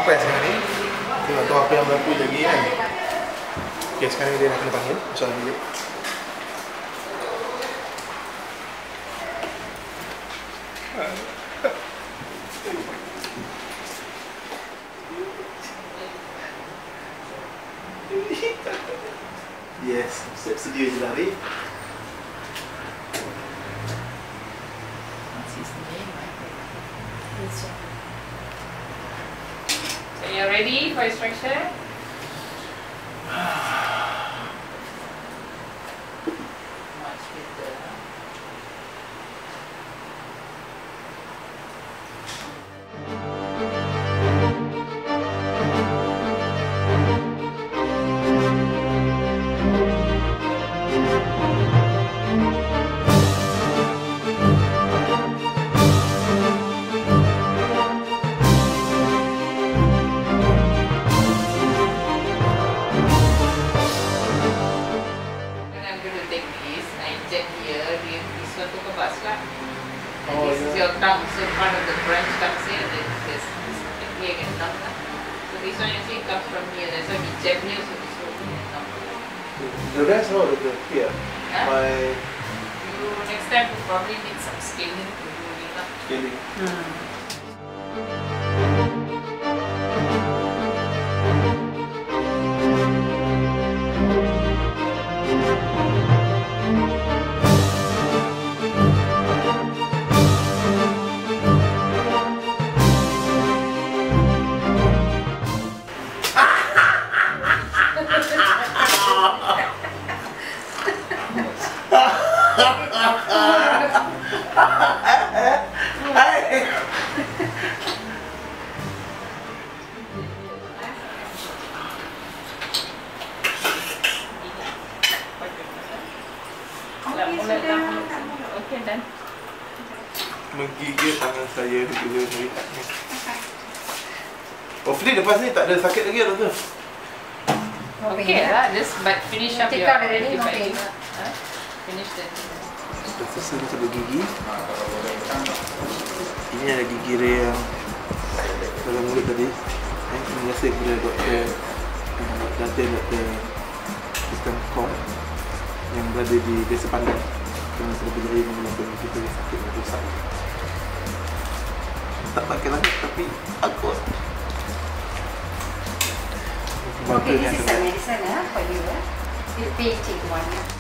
stres kan ni. Tengok tahu apa yang berlaku lagi kan. Okay, sekarang dia nak kena panggil soalan bilik. Yes, siap sedia je lah Arif. So you're ready for instruction? Much better. This is your tongue, so part of the French tongue here, this here and tongue. So this one you see comes from here, that's why we jab here, so this will be tongue. The rest how the here? My You next time you probably need some scaling to do it up. scaling. Okay, done. Menggigil tangan saya bila melihatnya. Hopefully lepas ni tak ada sakit lagi doktor. Okay lah, just but finish up your antibiotic. Finish that. Dah selesai kita bergigi. Ini ada gigi Ray yang dalam mulut tadi. Terima kasih kepada doktor Dr. Kristen Kong yang berada di Desa Pandan yang telah berjaya menolong kita yang sakit dan rosak. Tak pakai lagi tapi takut. Okay, this is a medicine for you. You pay take one.